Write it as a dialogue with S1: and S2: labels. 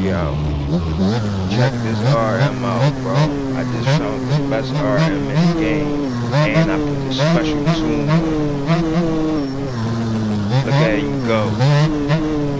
S1: Yo, check this RM out, bro. I just found the best RM in the game, and I put this special tune on it. Look, there you go.